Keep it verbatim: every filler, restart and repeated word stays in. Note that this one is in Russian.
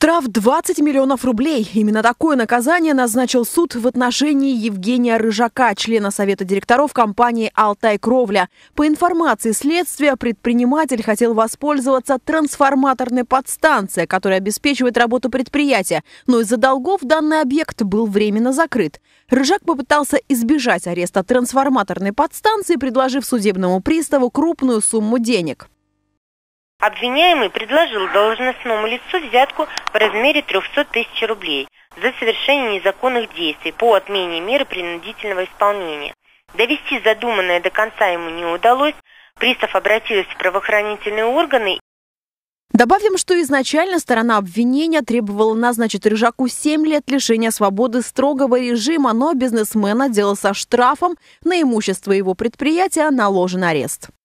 Штраф двадцать миллионов рублей. Именно такое наказание назначил суд в отношении Евгения Рыжака, члена совета директоров компании «Алтай-Кровля». По информации следствия, предприниматель хотел воспользоваться трансформаторной подстанцией, которая обеспечивает работу предприятия. Но из-за долгов данный объект был временно закрыт. Рыжак попытался избежать ареста трансформаторной подстанции, предложив судебному приставу крупную сумму денег. Обвиняемый предложил должностному лицу взятку в размере трёхсот тысяч рублей за совершение незаконных действий по отмене меры принудительного исполнения. Довести задуманное до конца ему не удалось. Пристав обратился в правоохранительные органы. Добавим, что изначально сторона обвинения требовала назначить Рыжаку семь лет лишения свободы строгого режима, но бизнесмен отделался штрафом, на имущество его предприятия наложен арест.